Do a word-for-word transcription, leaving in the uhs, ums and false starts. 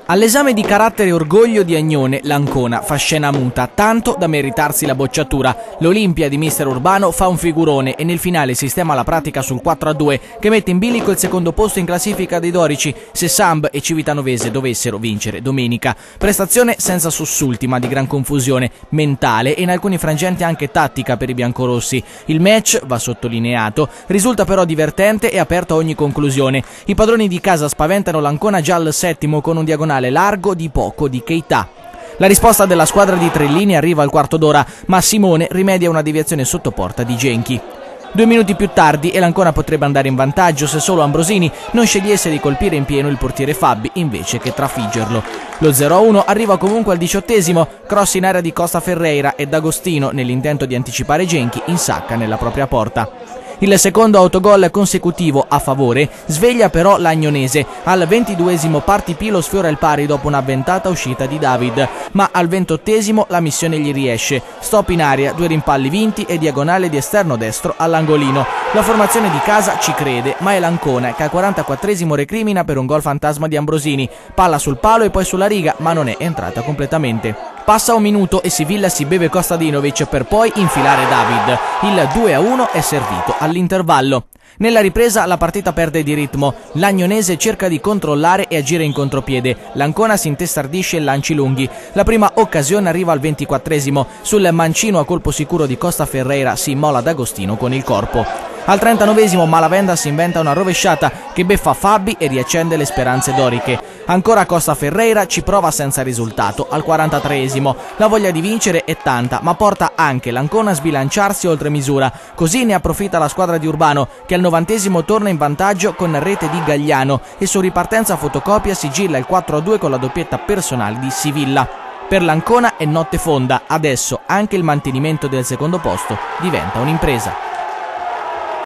All'esame di carattere e orgoglio di Agnone, l'Ancona fa scena muta, tanto da meritarsi la bocciatura. L'Olimpia di mister Urbano fa un figurone e nel finale sistema la pratica sul quattro a due, che mette in bilico il secondo posto in classifica dei dodici, se Samb e Civitanovese dovessero vincere domenica. Prestazione senza sussulti, ma di gran confusione mentale e in alcuni frangenti anche tattica per i biancorossi. Il match, va sottolineato, risulta però divertente e aperto a ogni conclusione. I padroni di casa spaventano l'Ancona già al settimo con un diagonale largo di poco di Keita. La risposta della squadra di Trellini arriva al quarto d'ora, ma Simone rimedia una deviazione sotto porta di Genchi. Due minuti più tardi e l'Ancona potrebbe andare in vantaggio se solo Ambrosini non scegliesse di colpire in pieno il portiere Fabi invece che trafiggerlo. Lo zero a uno arriva comunque al diciottesimo, cross in area di Costa Ferreira e D'Agostino, nell'intento di anticipare Genchi, insacca nella propria porta. Il secondo autogol consecutivo a favore sveglia però l'Agnonese. Al ventiduesimo Partipilo sfiora il pari dopo un'avventata uscita di David, ma al ventottesimo la missione gli riesce. Stop in aria, due rimpalli vinti e diagonale di esterno destro all'angolino. La formazione di casa ci crede, ma è l'Ancona che al quarantaquattresimo recrimina per un gol fantasma di Ambrosini. Palla sul palo e poi sulla riga, ma non è entrata completamente. Passa un minuto e Sivilla si beve Kostadinovic per poi infilare David. Il due a uno è servito all'intervallo. Nella ripresa la partita perde di ritmo, l'Agnonese cerca di controllare e agire in contropiede, l'Ancona si intestardisce e lanci lunghi. La prima occasione arriva al ventiquattresimo, sul mancino a colpo sicuro di Costa Ferreira si immola D'Agostino con il corpo. Al trentanovesimo Malavenda si inventa una rovesciata che beffa Fabi e riaccende le speranze doriche. Ancora Costa Ferreira ci prova senza risultato. Al quarantatreesimo la voglia di vincere è tanta, ma porta anche l'Ancona a sbilanciarsi oltre misura. Così ne approfitta la squadra di Urbano, che al novantesimo torna in vantaggio con rete di Gagliano e su ripartenza fotocopia sigilla il quattro a due con la doppietta personale di Sivilla. Per l'Ancona è notte fonda, adesso anche il mantenimento del secondo posto diventa un'impresa.